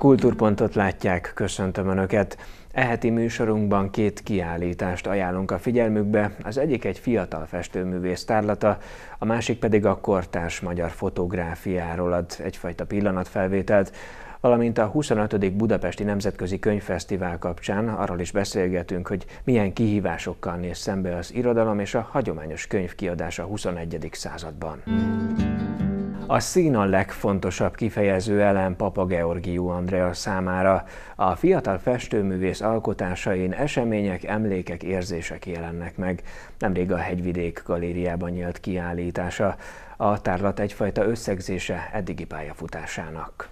Kultúrpontot látják, köszöntöm Önöket! E heti műsorunkban két kiállítást ajánlunk a figyelmükbe, az egyik egy fiatal festőművész tárlata, a másik pedig a kortárs magyar fotográfiáról ad egyfajta pillanatfelvételt, valamint a 25. Budapesti Nemzetközi Könyvfesztivál kapcsán arról is beszélgetünk, hogy milyen kihívásokkal néz szembe az irodalom és a hagyományos könyvkiadás a 21. században. A szín a legfontosabb kifejező elem Papa Georgiou Andrea számára. A fiatal festőművész alkotásain események, emlékek, érzések jelennek meg. Nemrég a Hegyvidék galériában nyílt kiállítása. A tárlat egyfajta összegzése eddigi pályafutásának.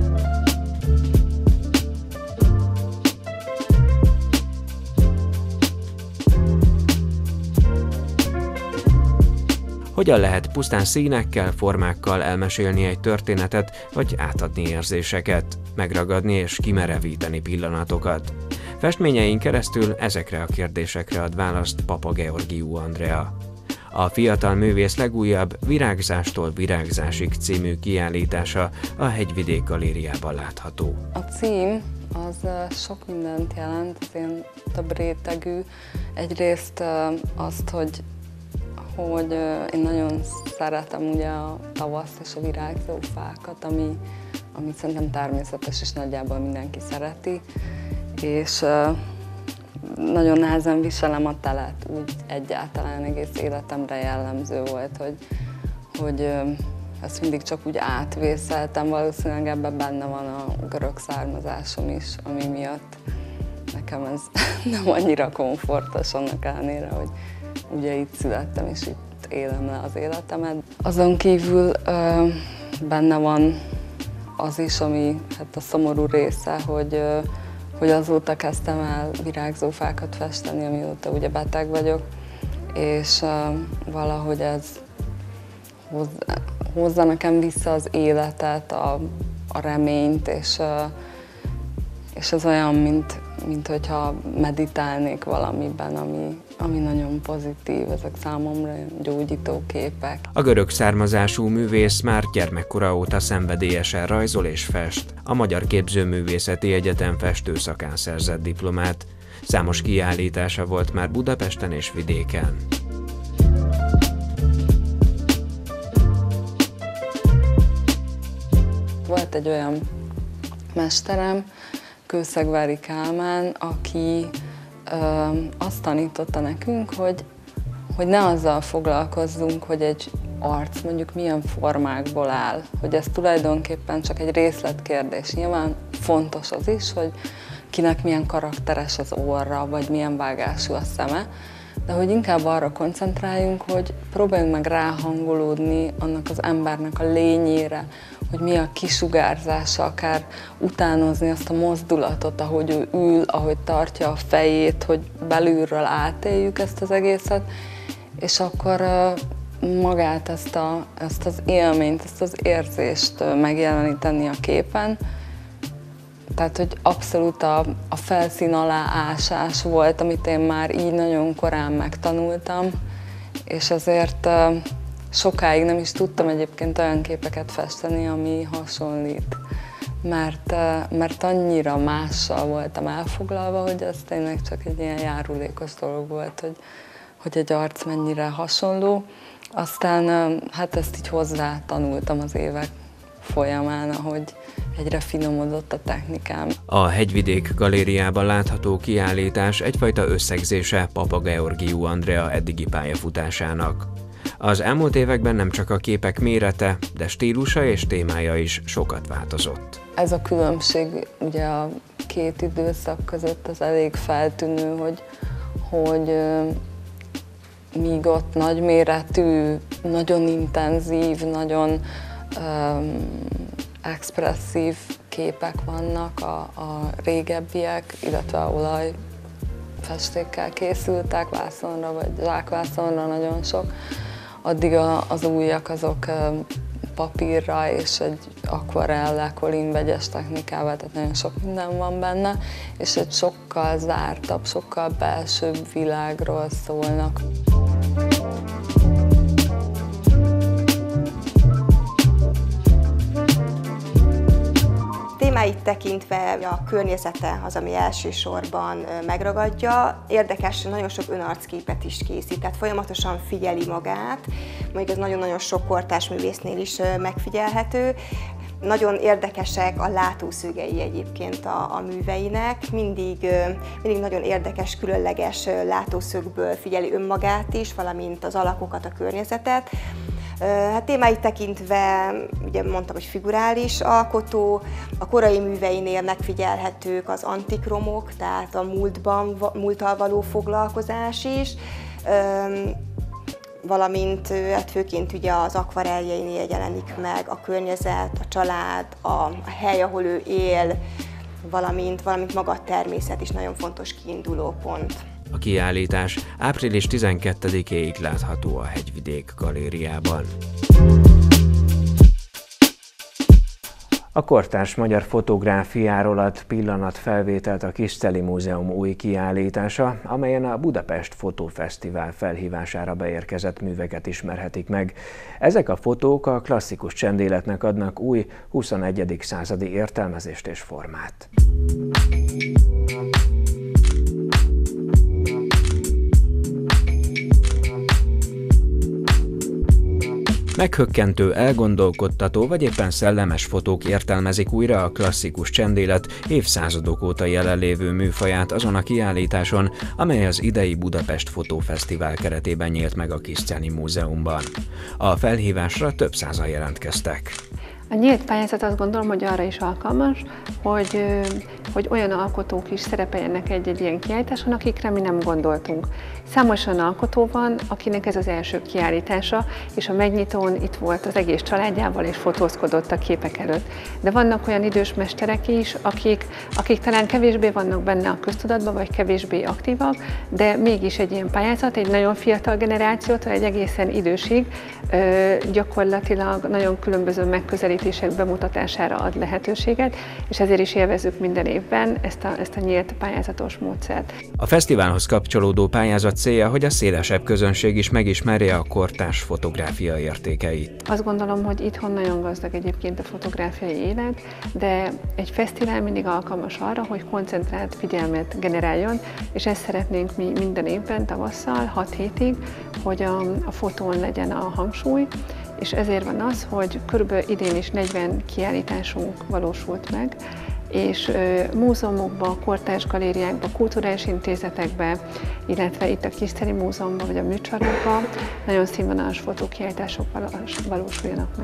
Hogyan lehet pusztán színekkel, formákkal elmesélni egy történetet, vagy átadni érzéseket, megragadni és kimerevíteni pillanatokat? Festményein keresztül ezekre a kérdésekre ad választ Papa Georgiou Andrea. A fiatal művész legújabb Virágzástól virágzásig című kiállítása a Hegyvidék galériában látható. A cím az sok mindent jelent, az ilyen több rétegű. Egyrészt azt, hogy én nagyon szeretem ugye a tavaszt és a virágzó fákat, amit szerintem természetes és nagyjából mindenki szereti, és nagyon nehezen viselem a telet, úgy egyáltalán egész életemre jellemző volt, hogy ezt mindig csak úgy átvészeltem, valószínűleg ebben benne van a görög származásom is, ami miatt nekem ez nem annyira komfortos, annak ellenére, hogy ugye itt születtem, és itt élem le az életemet. Azon kívül benne van az is, ami hát a szomorú része, hogy azóta kezdtem el virágzófákat festeni, amióta ugye beteg vagyok, és valahogy ez hozza nekem vissza az életet, a reményt, és ez olyan, mint hogyha meditálnék valamiben, ami nagyon pozitív, ezek számomra gyógyító képek. A görög származású művész már gyermekkora óta szenvedélyesen rajzol és fest. A Magyar Képzőművészeti Egyetem festőszakán szerzett diplomát. Számos kiállítása volt már Budapesten és vidéken. Volt egy olyan mesterem, Kőszegvári Kálmán, aki azt tanította nekünk, hogy ne azzal foglalkozzunk, hogy egy arc mondjuk milyen formákból áll, hogy ez tulajdonképpen csak egy részletkérdés. Nyilván fontos az is, hogy kinek milyen karakteres az orra, vagy milyen vágású a szeme, de hogy inkább arra koncentráljunk, hogy próbáljunk meg ráhangolódni annak az embernek a lényére, hogy mi a kisugárzása, akár utánozni azt a mozdulatot, ahogy ő ül, ahogy tartja a fejét, hogy belülről átéljük ezt az egészet, és akkor magát ezt az élményt, ezt az érzést megjeleníteni a képen. Tehát, hogy abszolút a felszín alá ásás volt, amit én már így nagyon korán megtanultam, és ezért sokáig nem is tudtam egyébként olyan képeket festeni, ami hasonlít, mert annyira mással voltam elfoglalva, hogy ez tényleg csak egy ilyen járulékos dolog volt, hogy egy arc mennyire hasonló. Aztán hát ezt így hozzá tanultam az évek folyamán, ahogy egyre finomodott a technikám. A Hegyvidék galériában látható kiállítás egyfajta összegzése Papa Georgiou Andrea eddigi pályafutásának. Az elmúlt években nem csak a képek mérete, de stílusa és témája is sokat változott. Ez a különbség ugye a két időszak között az elég feltűnő, hogy míg ott nagyméretű, nagyon intenzív, nagyon expresszív képek vannak, a régebbiek, illetve a olajfestékkel készültek, vászonra vagy zsákvászonra nagyon sok, addig az újak azok papírra és egy akvarellel, kolínvegyes technikával, tehát nagyon sok minden van benne, és egy sokkal zártabb, sokkal belsőbb világról szólnak. témáit tekintve a környezete az, ami elsősorban megragadja. Érdekes, nagyon sok önarcképet is készít, tehát folyamatosan figyeli magát, mondjuk ez nagyon-nagyon sok kortárs művésznél is megfigyelhető. Nagyon érdekesek a látószögei egyébként a műveinek, mindig nagyon érdekes, különleges látószögből figyeli önmagát is, valamint az alakokat, a környezetet. Hát témáit tekintve, ugye mondtam, hogy figurális alkotó, a korai műveinél megfigyelhetők az antikromok, tehát a múlttal való foglalkozás is, valamint hát főként ugye az akvareljeinél jelenik meg a környezet, a család, a hely, ahol ő él, valamint maga a természet is nagyon fontos kiinduló pont. A kiállítás április 12-éig látható a Hegyvidék galériában. A kortárs magyar fotográfiáról ad pillanatfelvételt a Kisczeli Múzeum új kiállítása, amelyen a Budapest Fotófesztivál felhívására beérkezett műveket ismerhetik meg. Ezek a fotók a klasszikus csendéletnek adnak új 21. századi értelmezést és formát. Meghökkentő, elgondolkodtató vagy éppen szellemes fotók értelmezik újra a klasszikus csendélet évszázadok óta jelenlévő műfaját azon a kiállításon, amely az idei Budapest Fotófesztivál keretében nyílt meg a Kisczeli Múzeumban. A felhívásra több százan jelentkeztek. A nyílt pályázat azt gondolom, hogy arra is alkalmas, hogy olyan alkotók is szerepeljenek egy ilyen kiállításon, akikre mi nem gondoltunk. Számos olyan alkotó van, akinek ez az első kiállítása, és a megnyitón itt volt az egész családjával, és fotózkodott a képek előtt. De vannak olyan idős mesterek is, akik talán kevésbé vannak benne a köztudatban, vagy kevésbé aktívak, de mégis egy ilyen pályázat, egy nagyon fiatal generációtól egy egészen idősig gyakorlatilag nagyon különböző megközelítések bemutatására ad lehetőséget, és ezért is élvezzük minden évben ezt a nyílt pályázatos módszert. A fesztiválhoz kapcsolódó pályázat célja, hogy a szélesebb közönség is megismerje a kortárs fotográfia értékeit. Azt gondolom, hogy itthon nagyon gazdag egyébként a fotográfiai élet, de egy fesztivál mindig alkalmas arra, hogy koncentrált figyelmet generáljon, és ezt szeretnénk mi minden évben tavasszal, 6 hétig, hogy a fotón legyen a hangsúly, és ezért van az, hogy körülbelül idén is 40 kiállításunk valósult meg, és múzeumokba, kortárs galériákba, kulturális intézetekbe, illetve itt a Kisczeli Múzeumban vagy a műcsarnokban nagyon színvonalas fotókiállítások valósuljanak meg.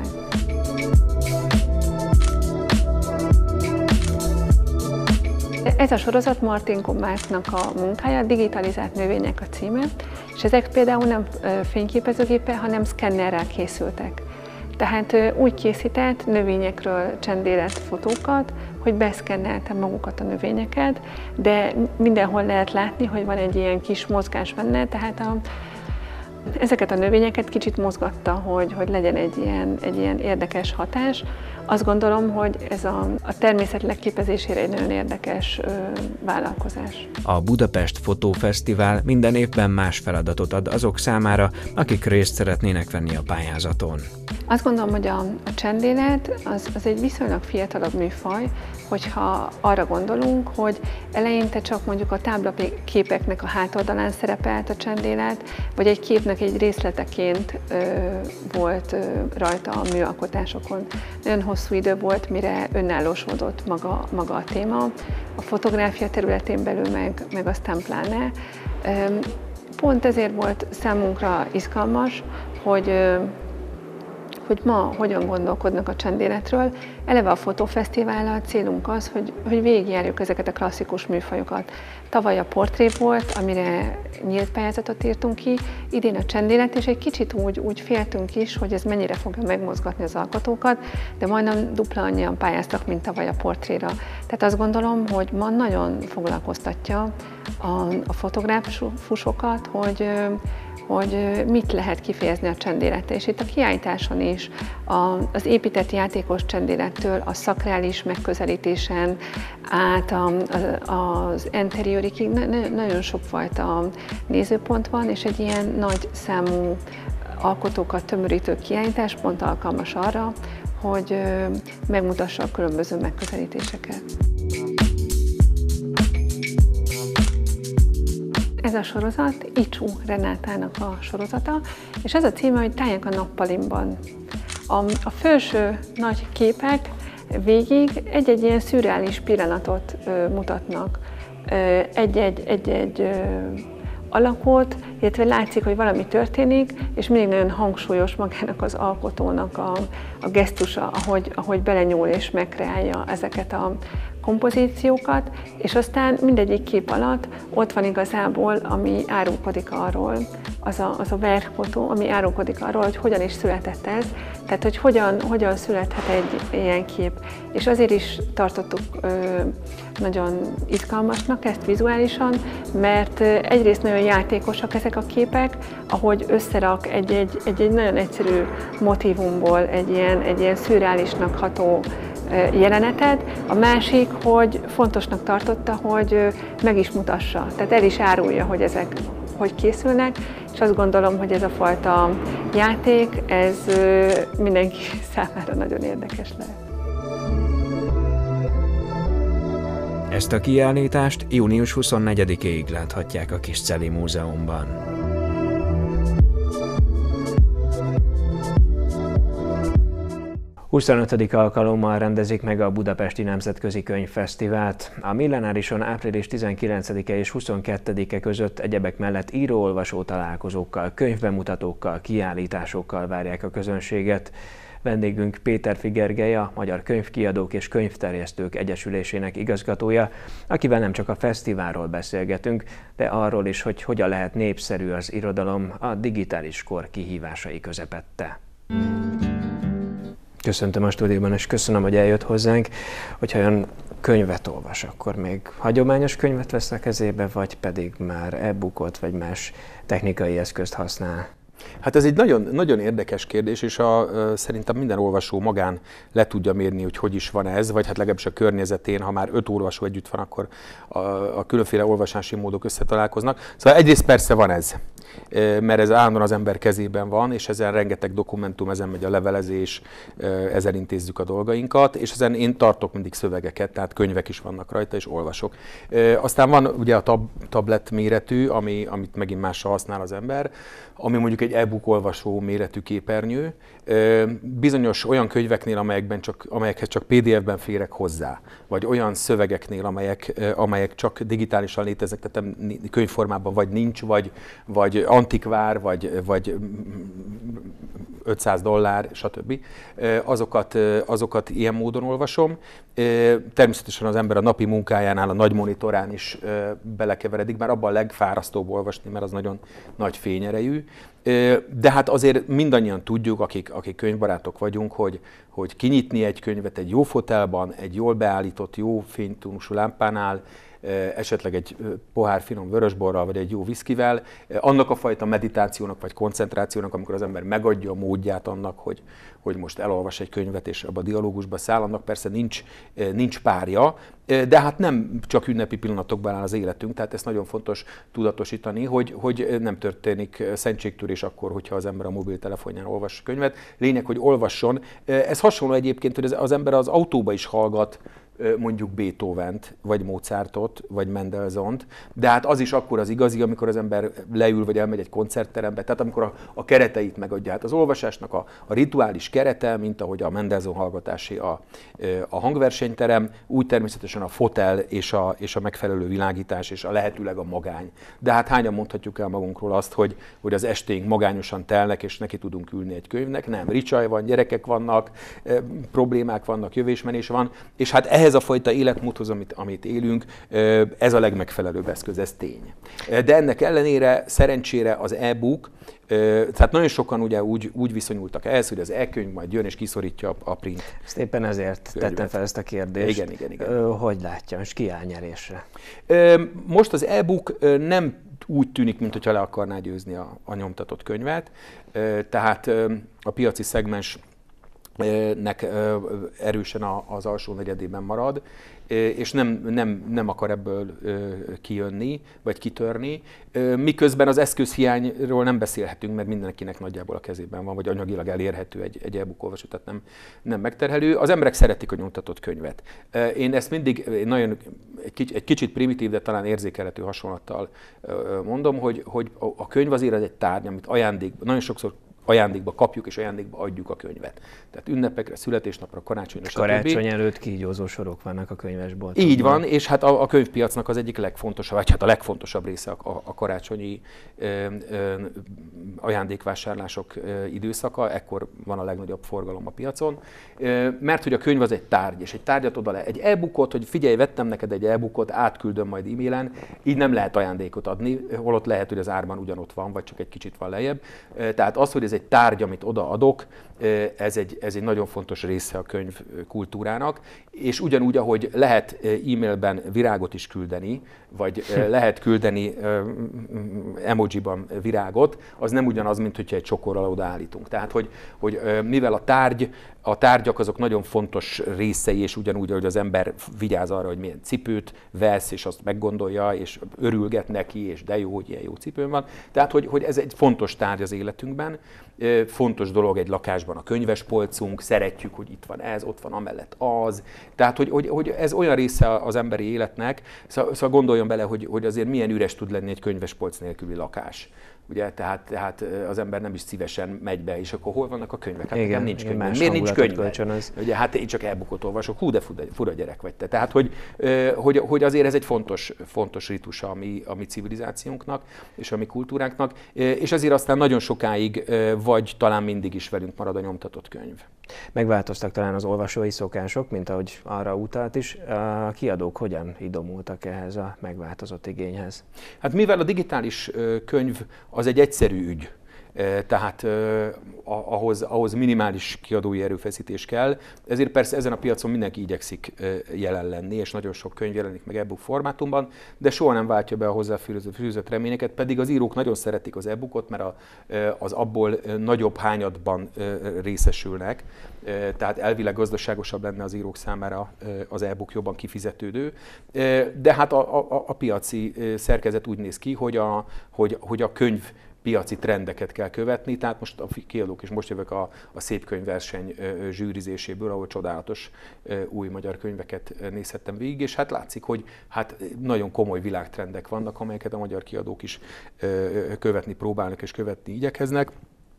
Ez a sorozat Martinko Márknak a munkája, Digitalizált növények a címe, és ezek például nem fényképezőgéppel, hanem szkennerrel készültek. Tehát úgy készített növényekről csendélet fotókat, hogy beszkennelte magukat a növényeket, de mindenhol lehet látni, hogy van egy ilyen kis mozgás benne, tehát ezeket a növényeket kicsit mozgatta, hogy legyen egy ilyen érdekes hatás. Azt gondolom, hogy ez a természet leképezésére egy nagyon érdekes vállalkozás. A Budapest Fotófesztivál minden évben más feladatot ad azok számára, akik részt szeretnének venni a pályázaton. Azt gondolom, hogy a csendélet az egy viszonylag fiatalabb műfaj, hogyha arra gondolunk, hogy eleinte csak mondjuk a táblaképeknek a hátoldalán szerepelt a csendélet, vagy egy képnek egy részleteként volt rajta a műalkotásokon. Nagyon hosszú idő volt, mire önállósodott maga a téma, a fotográfia területén belül meg aztán pláne. Pont ezért volt számunkra izgalmas, hogy ma hogyan gondolkodnak a csendéletről. Eleve a fotófesztivállal célunk az, hogy végigjárjuk ezeket a klasszikus műfajokat. Tavaly a portré volt, amire nyílt pályázatot írtunk ki, idén a csendélet, és egy kicsit úgy féltünk is, hogy ez mennyire fogja megmozgatni az alkotókat, de majdnem dupla annyian pályáztak, mint tavaly a portréra. Tehát azt gondolom, hogy ma nagyon foglalkoztatja a fotográfusokat, hogy mit lehet kifejezni a csendélettel. És itt a kiállításon is az épített játékos csendélettől a szakrális megközelítésen át az interiorikig nagyon sokfajta nézőpont van, és egy ilyen nagy számú alkotókat tömörítő kiállítás pont alkalmas arra, hogy megmutassa a különböző megközelítéseket. Ez a sorozat Icsú Renátának a sorozata, és ez a címe, hogy Tájak a nappalimban. A felső nagy képek végig egy-egy ilyen szürreális pillanatot mutatnak, egy-egy alakot, illetve látszik, hogy valami történik, és mindig nagyon hangsúlyos magának az alkotónak a gesztusa, ahogy belenyúl és megkreálja ezeket a kompozíciókat, és aztán mindegyik kép alatt ott van igazából, ami árulkodik arról, az a verkfotó, ami árulkodik arról, hogy hogyan is született ez, tehát hogy hogyan születhet egy ilyen kép. És azért is tartottuk nagyon izgalmasnak ezt vizuálisan, mert egyrészt nagyon játékosak ezek a képek, ahogy összerak egy nagyon egyszerű motívumból egy ilyen szürreálisnak ható jelenetet, a másik, hogy fontosnak tartotta, hogy meg is mutassa, tehát el is árulja, hogy ezek hogy készülnek, és azt gondolom, hogy ez a fajta játék, ez mindenki számára nagyon érdekes lehet. Ezt a kiállítást június 24-éig láthatják a Kisceli Múzeumban. 25. alkalommal rendezik meg a Budapesti Nemzetközi Könyvfesztivált. A Millenárison április 19-e és 22-e között egyebek mellett író-olvasó találkozókkal, könyvbemutatókkal, kiállításokkal várják a közönséget. Vendégünk Péterfi Gergely, a Magyar Könyvkiadók és Könyvterjesztők Egyesülésének igazgatója, akivel nem csak a fesztiválról beszélgetünk, de arról is, hogy hogyan lehet népszerű az irodalom a digitális kor kihívásai közepette. Köszöntöm a stúdióban, és köszönöm, hogy eljött hozzánk. Hogyha ön könyvet olvas, akkor még hagyományos könyvet vesz a kezébe, vagy pedig már e-bookot, vagy más technikai eszközt használ? Hát ez egy nagyon, nagyon érdekes kérdés, és szerintem minden olvasó magán le tudja mérni, hogy is van ez, vagy hát legalábbis a környezetén, ha már 5 olvasó együtt van, akkor a különféle olvasási módok összetalálkoznak. Szóval egyrészt persze van ez, mert ez állandóan az ember kezében van, és ezen rengeteg dokumentum, ezen megy a levelezés, ezen intézzük a dolgainkat, és ezen én tartok mindig szövegeket, tehát könyvek is vannak rajta, és olvasok. Aztán van ugye a tablet méretű, amit megint mással használ az ember, ami mondjuk egy e-book olvasó méretű képernyő. Bizonyos olyan könyveknél, amelyekhez csak PDF-ben férek hozzá, vagy olyan szövegeknél, amelyek csak digitálisan léteznek, tehát könyvformában vagy nincs, vagy antikvár, vagy $500, stb. Azokat ilyen módon olvasom. Természetesen az ember a napi munkájánál, a nagy monitorán is belekeveredik, bár abban a legfárasztóbb olvasni, mert az nagyon nagy fényerejű. De hát azért mindannyian tudjuk, akik könyvbarátok vagyunk, hogy kinyitni egy könyvet egy jó fotelban, egy jól beállított, jó fénytónusú lámpánál, esetleg egy pohár finom vörösborral, vagy egy jó viszkivel, annak a fajta meditációnak vagy koncentrációnak, amikor az ember megadja a módját annak, hogy most elolvas egy könyvet és abba a dialógusba száll, annak persze nincs párja, de hát nem csak ünnepi pillanatokban áll az életünk, tehát ezt nagyon fontos tudatosítani, hogy nem történik szentségtörés akkor, hogyha az ember a mobiltelefonján olvas könyvet. Lényeg, hogy olvasson. Ez hasonló egyébként, hogy az ember az autóba is hallgat mondjuk Beethovent, vagy Mozartot, vagy Mendelssohnt, de hát az is akkor az igazi, amikor az ember leül, vagy elmegy egy koncertterembe, tehát amikor a kereteit megadja. Hát az olvasásnak a rituális kerete, mint ahogy a Mendelssohn hallgatásé a hangversenyterem, úgy természetesen a fotel és a megfelelő világítás, és a lehetőleg a magány. De hát hányan mondhatjuk el magunkról azt, hogy az esténk magányosan telnek, és neki tudunk ülni egy könyvnek? Nem, ricsaj van, gyerekek vannak, problémák vannak, jövésmenés van, és hát ehhez a fajta életmódhoz, amit élünk, ez a legmegfelelőbb eszköz, ez tény. De ennek ellenére szerencsére az e-book, tehát nagyon sokan ugye úgy viszonyultak ehhez, hogy az e-könyv majd jön és kiszorítja a print. Ezt éppen ezért tettem fel ezt a kérdést. Igen. Hogy látja, és ki áll nyerésre? Most az e-book nem úgy tűnik, mintha le akarná győzni a nyomtatott könyvet, tehát a piaci szegmens nek erősen az alsó negyedében marad, és nem akar ebből kijönni, vagy kitörni. Miközben az eszközhiányról nem beszélhetünk, mert mindenkinek nagyjából a kezében van, vagy anyagilag elérhető egy e-book olvasó, tehát nem megterhelő. Az emberek szeretik a nyomtatott könyvet. Én ezt mindig egy kicsit primitív, de talán érzékelhető hasonlattal mondom, hogy a könyv azért egy tárgy, amit nagyon sokszor ajándékba kapjuk és ajándékba adjuk a könyvet. Tehát ünnepekre, születésnapra, karácsonyra, stb. Karácsony előtt kígyózó sorok vannak a könyvesboltokban. Így van, és hát a könyvpiacnak az egyik legfontosabb, vagy hát a legfontosabb része a karácsonyi ajándékvásárlások időszaka, ekkor van a legnagyobb forgalom a piacon, mert hogy a könyv az egy tárgy, és egy tárgyat oda le, egy e-bookot, hogy figyelj, vettem neked egy e-bookot, átküldöm majd e-mailen, így nem lehet ajándékot adni, holott lehet, hogy az árban ugyanott van, vagy csak egy kicsit van lejjebb. Tehát az, hogy ez egy tárgy, amit odaadok, ez egy nagyon fontos része a könyv kultúrának, és ugyanúgy, ahogy lehet e-mailben virágot is küldeni, vagy lehet küldeni emojiban virágot, az nem ugyanaz, mint hogyha egy csokorral odaállítunk. Tehát, hogy mivel a tárgyak azok nagyon fontos részei, és ugyanúgy, hogy az ember vigyáz arra, hogy milyen cipőt vesz, és azt meggondolja, és örülget neki, és de jó, hogy ilyen jó cipőm van. Tehát, hogy ez egy fontos tárgy az életünkben, fontos dolog egy lakásban a könyvespolcunk, szeretjük, hogy itt van ez, ott van amellett az. Tehát, hogy ez olyan része az emberi életnek, szóval gondoljon bele, hogy azért milyen üres tud lenni egy könyvespolc nélküli lakás. Ugye, tehát az ember nem is szívesen megy be, és akkor hol vannak a könyvek? Hát nekem nincs könyv. Miért nincs könyv? Ugye, hát én csak e-bookot olvasok, hú, de fura gyerek vagy te. Tehát, hogy azért ez egy fontos ritus a mi civilizációnknak, és a mi kultúránknak, és azért aztán nagyon sokáig, vagy talán mindig is velünk marad a nyomtatott könyv. Megváltoztak talán az olvasói szokások, mint ahogy arra utalt is. A kiadók hogyan idomultak ehhez a megváltozott igényhez? Hát mivel a digitális könyv az egy egyszerű ügy, tehát ahhoz minimális kiadói erőfeszítés kell, ezért persze ezen a piacon mindenki igyekszik jelen lenni, és nagyon sok könyv jelenik meg e-book formátumban, de soha nem váltja be a hozzáfűzött reményeket, pedig az írók nagyon szeretik az e-bookot, mert az abból nagyobb hányadban részesülnek, tehát elvileg gazdaságosabb lenne az írók számára az e-book jobban kifizetődő, de hát a piaci szerkezet úgy néz ki, hogy a könyv piaci trendeket kell követni, tehát most a kiadók, és most jövök a Szép Könyvverseny zsűrizéséből, ahol csodálatos új magyar könyveket nézhettem végig, és hát látszik, hogy hát nagyon komoly világtrendek vannak, amelyeket a magyar kiadók is követni próbálnak és követni igyekeznek.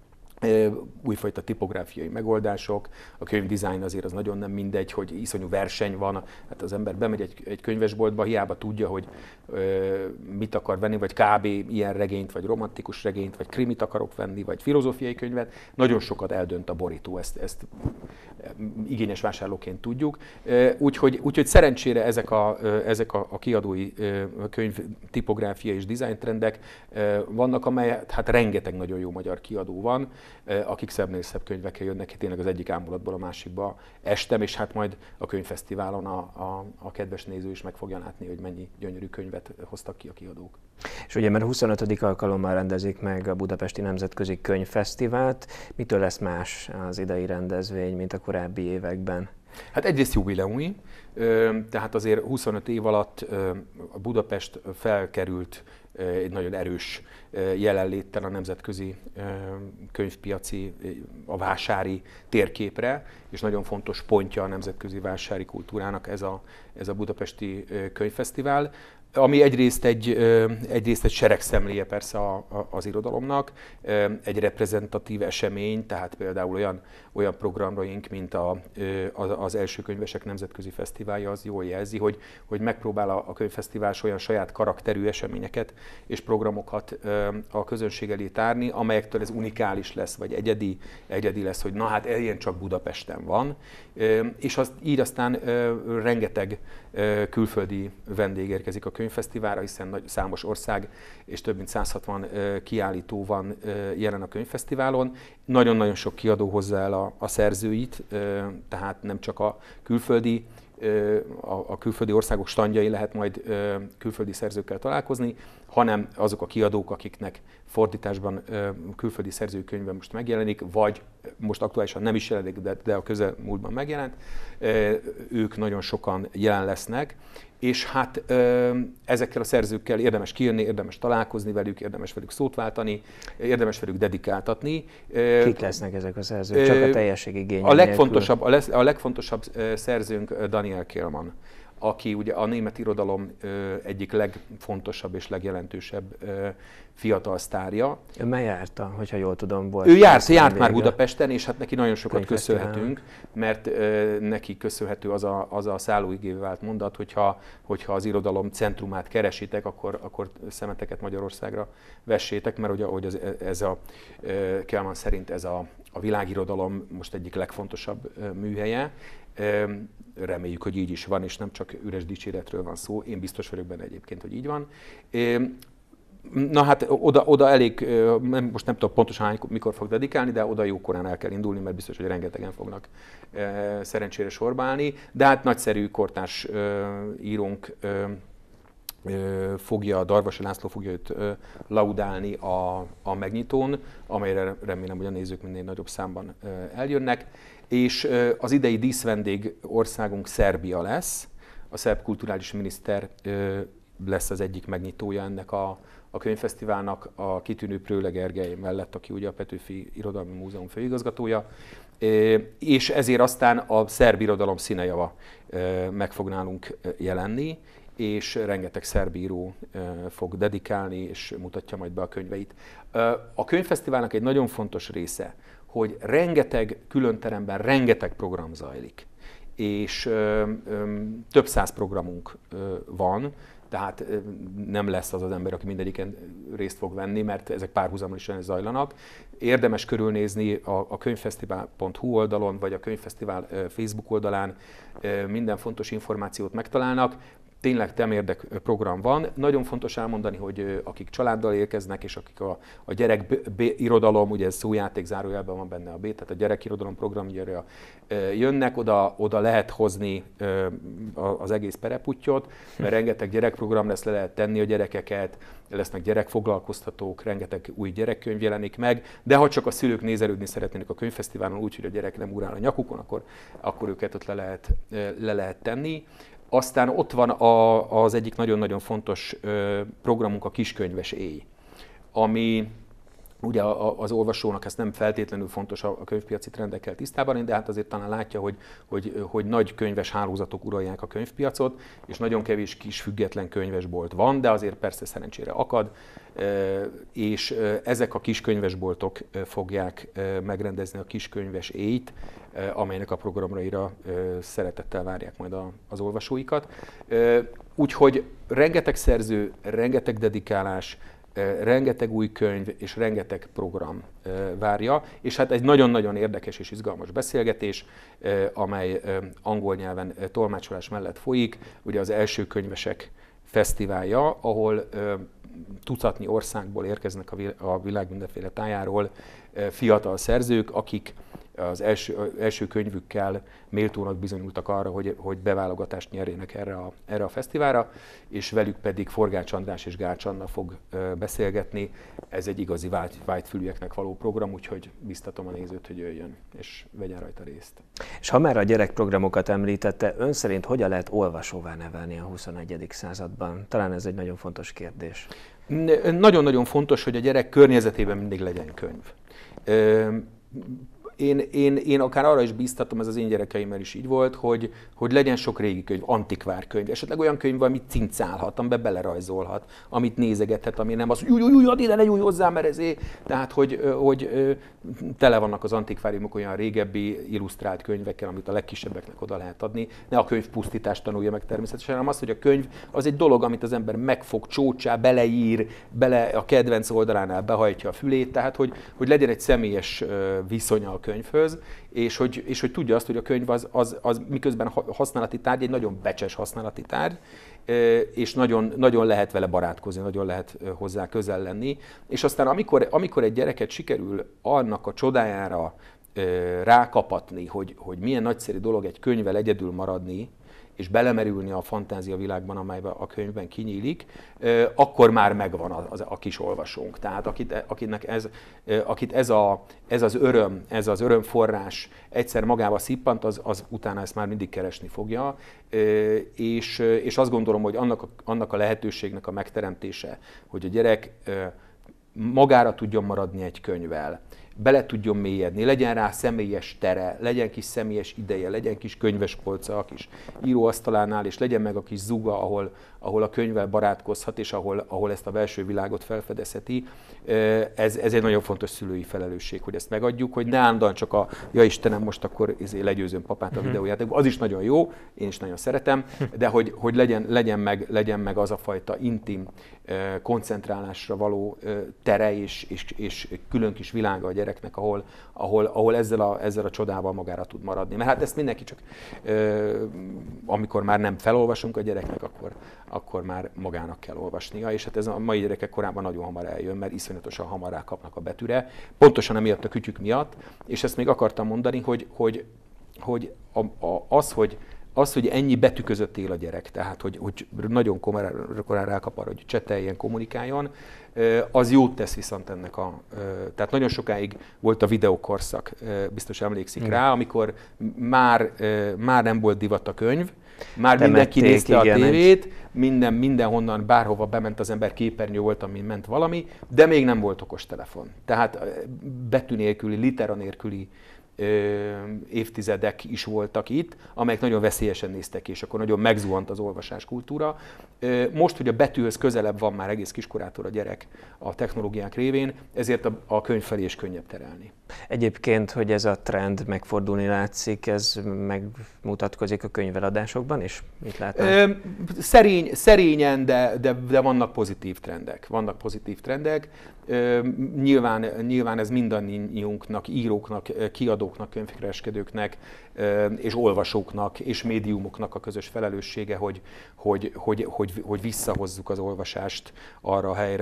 Újfajta tipográfiai megoldások, a könyvdizájn azért az nagyon nem mindegy, hogy iszonyú verseny van, hát az ember bemegy egy könyvesboltba, hiába tudja, hogy mit akar venni, vagy kb. Ilyen regényt, vagy romantikus regényt, vagy krimit akarok venni, vagy filozófiai könyvet, nagyon sokat eldönt a borító, ezt igényes vásárlóként tudjuk. Úgyhogy szerencsére ezek a kiadói könyv tipográfia és dizájntrendek vannak, amely hát rengeteg nagyon jó magyar kiadó van, akik szebbnél szebb könyvekkel jönnek, tényleg az egyik ámulatból a másikba estem, és hát majd a könyvfesztiválon a kedves néző is meg fogja látni, hogy mennyi gyönyörű könyvet hoztak ki a kiadók. És ugye már 25. alkalommal rendezik meg a Budapesti Nemzetközi Könyvfesztivált. Mitől lesz más az idei rendezvény, mint a korábbi években? Hát egyrészt jubileumi, tehát azért 25 év alatt a Budapest felkerült egy nagyon erős jelenléttel a nemzetközi könyvpiaci, a vásári térképre, és nagyon fontos pontja a nemzetközi vásári kultúrának ez a budapesti könyvfesztivál, ami egyrészt egy seregszemléje persze az irodalomnak, egy reprezentatív esemény, tehát például olyan programraink, mint az Első Könyvesek Nemzetközi Fesztiválja, az jól jelzi, hogy megpróbál a könyvfesztivál olyan saját karakterű eseményeket és programokat a közönség elé tárni, amelyektől ez unikális lesz, vagy egyedi lesz, hogy na hát ilyen csak Budapesten van, és így aztán rengeteg külföldi vendég érkezik a könyvfesztiválra, hiszen számos ország és több mint 160 kiállító van jelen a könyvfesztiválon. Nagyon-nagyon sok kiadó hozza el a szerzőit, tehát nem csak a külföldi országok standjai lehet majd külföldi szerzőkkel találkozni, hanem azok a kiadók, akiknek fordításban külföldi szerzőkönyve most megjelenik, vagy most aktuálisan nem is jelenik, de a közelmúltban megjelent, ők nagyon sokan jelen lesznek, és hát ezekkel a szerzőkkel érdemes kijönni, érdemes találkozni velük, érdemes velük szót váltani, érdemes velük dedikáltatni. Kik lesznek ezek a szerzők? Csak a teljesség igénye a legfontosabb szerzőnk Daniel Kehlmann, aki ugye a német irodalom egyik legfontosabb és legjelentősebb fiatal sztárja. Ő már járta, hogyha jól tudom, volt. Ő járt már Budapesten, és hát neki nagyon sokat köszönhetünk, mert neki köszönhető az a szállóigévé vált mondat, hogyha az irodalom centrumát keresitek, akkor szemeteket Magyarországra vessétek, mert ugye, ahogy ez a Kehlmann szerint ez a világirodalom most egyik legfontosabb műhelye. Reméljük, hogy így is van, és nem csak üres dicséretről van szó. Én biztos vagyok benne egyébként, hogy így van. Na hát oda elég, most nem tudom pontosan mikor fog dedikálni, de oda jókorán el kell indulni, mert biztos, hogy rengetegen fognak szerencsére sorba állni. De hát nagyszerű kortárs írónk Darvasi László fogja őt laudálni a megnyitón, amelyre remélem, hogy a nézők minél nagyobb számban eljönnek. És az idei díszvendég országunk Szerbia lesz. A szerb kulturális miniszter lesz az egyik megnyitója ennek a könyvfesztiválnak, a kitűnő Prőle Gergely mellett, aki ugye a Petőfi Irodalmi Múzeum főigazgatója. És ezért aztán a szerb irodalom színejava meg fog nálunk jelenni, és rengeteg szerb író fog dedikálni, és mutatja majd be a könyveit. A könyvfesztiválnak egy nagyon fontos része, hogy rengeteg külön teremben rengeteg program zajlik, és több száz programunk van, tehát nem lesz az ember, aki mindegyiken részt fog venni, mert ezek párhuzamosan zajlanak. Érdemes körülnézni a könyvfesztivál.hu oldalon, vagy a könyvfesztivál Facebook oldalán, minden fontos információt megtalálnak. Tényleg temérdek program van. Nagyon fontos elmondani, hogy akik családdal érkeznek, és akik a gyerekirodalom, ugye ez szójáték zárójelben van benne a B, tehát a gyerekirodalom programjára jönnek, oda lehet hozni az egész pereputyot, mert rengeteg gyerekprogram lesz, le lehet tenni a gyerekeket, lesznek gyerekfoglalkoztatók, rengeteg új gyerekkönyv jelenik meg, de ha csak a szülők nézelődni szeretnének a könyvfesztiválon úgy, hogy a gyerek nem ugrál a nyakukon, akkor őket ott le lehet tenni. Aztán ott van az egyik nagyon-nagyon fontos programunk, a Kiskönyves éj, ami ugye az olvasónak ez nem feltétlenül fontos a könyvpiaci trendekkel tisztában, de hát azért talán látja, hogy nagy könyves hálózatok uralják a könyvpiacot, és nagyon kevés kis független könyvesbolt van, de azért persze szerencsére akad, és ezek a kis könyvesboltok fogják megrendezni a Kiskönyves éjt, amelynek a programraira szeretettel várják majd az olvasóikat. Úgyhogy rengeteg szerző, rengeteg dedikálás, rengeteg új könyv és rengeteg program várja, és hát egy nagyon-nagyon érdekes és izgalmas beszélgetés, amely angol nyelven tolmácsolás mellett folyik, ugye az Első Könyvesek Fesztiválja, ahol tucatnyi országból érkeznek a világ mindenféle tájáról fiatal szerzők, akik az első könyvükkel méltónak bizonyultak arra, hogy beválogatást nyerjenek erre a fesztiválra, és velük pedig Forgács András és Gács Anna fog beszélgetni. Ez egy igazi vágyfülűeknek való program, úgyhogy biztatom a nézőt, hogy jöjjön és vegyen rajta részt. És ha már a gyerekprogramokat említette, ön szerint hogyan lehet olvasóvá nevelni a 21. században? Talán ez egy nagyon fontos kérdés. Nagyon-nagyon fontos, hogy a gyerek környezetében mindig legyen könyv. Én akár arra is bíztatom, ez az én gyerekeimmel is így volt, hogy legyen sok régi könyv, antikvár könyv, esetleg olyan könyv, amit cincálhat, amiben belerajzolhat, amit nézegethet, ami nem az, add ide, ne nyújj hozzá, mert ezért. Tehát, hogy tele vannak az antikváriumok olyan régebbi illusztrált könyvekkel, amit a legkisebbeknek oda lehet adni. Ne a könyvpusztítást tanulja meg természetesen, hanem az, hogy a könyv az egy dolog, amit az ember megfog, csócsá, beleír, a kedvenc oldalánál behajtja a fülét, tehát hogy legyen egy személyes viszonya a könyvhöz, és hogy tudja azt, hogy a könyv az miközben használati tárgy, egy nagyon becses használati tárgy, és nagyon lehet vele barátkozni, nagyon lehet hozzá közel lenni. És aztán amikor egy gyereket sikerül annak a csodájára rákapatni, hogy milyen nagyszerű dolog egy könyvvel egyedül maradni, és belemerülni a fantázia világban, amelyben a könyvben kinyílik, akkor már megvan a kis olvasónk. Tehát akit ez az örömforrás egyszer magába szippant, az utána ezt már mindig keresni fogja. És azt gondolom, hogy annak a lehetőségnek a megteremtése, hogy a gyerek magára tudjon maradni egy könyvvel, bele tudjon mélyedni, legyen rá személyes tere, legyen kis személyes ideje, legyen kis könyvespolca a kis íróasztalánál, és legyen meg a kis zuga, ahol a könyvvel barátkozhat, és ahol ezt a belső világot felfedezheti. Ez egy nagyon fontos szülői felelősség, hogy ezt megadjuk, hogy ne állandóan csak ja Istenem, most akkor legyőzöm papát a videójátékban. Az is nagyon jó, én is nagyon szeretem, de hogy legyen meg az a fajta intim koncentrálásra való tere és külön kis világa a gyereknek, ahol ezzel a csodával magára tud maradni. Mert hát ezt mindenki csak, amikor már nem felolvasunk a gyereknek, akkor már magának kell olvasnia, és hát ez a mai gyerekek korában nagyon hamar eljön, mert iszonyatosan hamar rákapnak a betűre, pontosan emiatt a kütyük miatt, és ezt még akartam mondani, hogy az, hogy ennyi betű között él a gyerek, tehát hogy nagyon korán rákap arra, hogy cseteljen, kommunikáljon, az jót tesz viszont ennek tehát nagyon sokáig volt a videókorszak, biztos emlékszik rá, amikor már nem volt divat a könyv, már mindenki nézte a tévét, mindenhonnan, bárhova bement az ember, képernyő volt, amin ment valami, de még nem volt okostelefon. Tehát betű nélküli, litera nélküli évtizedek is voltak itt, amelyek nagyon veszélyesen néztek ki, és akkor nagyon megzuhant az olvasás kultúra. Most, hogy a betűhöz közelebb van már egész kiskorától a gyerek a technológiák révén, ezért a könyv felé is könnyebb terelni. Egyébként, hogy ez a trend megfordulni látszik, ez megmutatkozik a könyveladásokban is? Mit látnak? Szerényen, de vannak pozitív trendek. Nyilván ez mindannyiunknak, íróknak, kiadóknak, könyvkereskedőknek és olvasóknak és médiumoknak a közös felelőssége, hogy visszahozzuk az olvasást arra a helyre,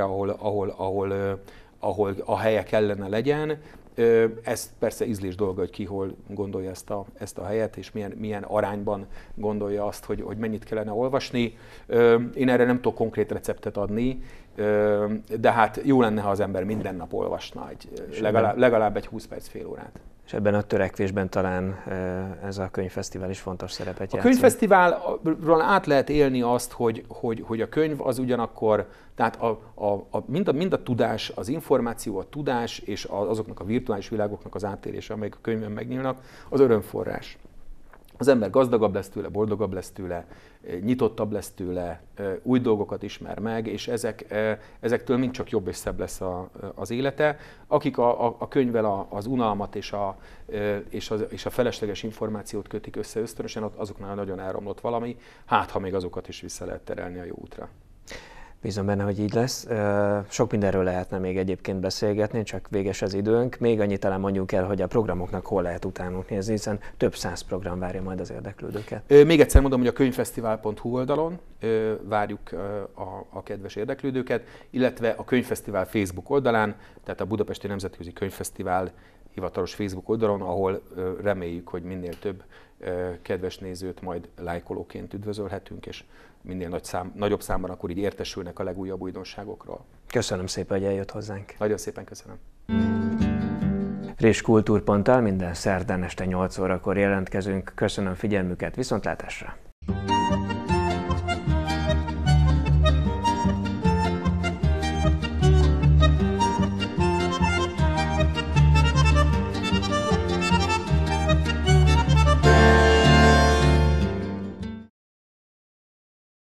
ahol a helye kellene legyen. Ez persze ízlés dolga, hogy ki hol gondolja ezt a helyet, és milyen arányban gondolja azt, hogy mennyit kellene olvasni. Én erre nem tudok konkrét receptet adni, de hát jó lenne, ha az ember minden nap olvasna legalább egy 20 perc, fél órát. És ebben a törekvésben talán ez a könyvfesztivál is fontos szerepet játszik. A könyvfesztiválról át lehet élni azt, hogy a könyv az ugyanakkor, tehát mind a tudás, az információ, a tudás és azoknak a virtuális világoknak az átélése, amelyek a könyvben megnyílnak, az örömforrás. Az ember gazdagabb lesz tőle, boldogabb lesz tőle, nyitottabb lesz tőle, új dolgokat ismer meg, és ezektől mind csak jobb és szebb lesz az élete. Akik a könyvvel az unalmat és a felesleges információt kötik össze ösztönösen, azoknál nagyon elromlott valami, hát ha még azokat is vissza lehet terelni a jó útra. Bízom benne, hogy így lesz. Sok mindenről lehetne még egyébként beszélgetni, csak véges az időnk. Még annyit talán mondjuk el, hogy a programoknak hol lehet utánuk nézni, hiszen több 100 program várja majd az érdeklődőket. Még egyszer mondom, hogy a könyvfesztivál.hu oldalon várjuk a kedves érdeklődőket, illetve a Könyvfesztivál Facebook oldalán, tehát a Budapesti Nemzetközi Könyvfesztivál hivatalos Facebook oldalon, ahol reméljük, hogy minél több kedves nézőt majd lájkolóként üdvözölhetünk, és minél nagyobb számban akkor így értesülnek a legújabb újdonságokról. Köszönöm szépen, hogy eljött hozzánk. Nagyon szépen köszönöm. Friss Kultúrponttal minden szerdán este 8 órakor jelentkezünk. Köszönöm figyelmüket, viszontlátásra!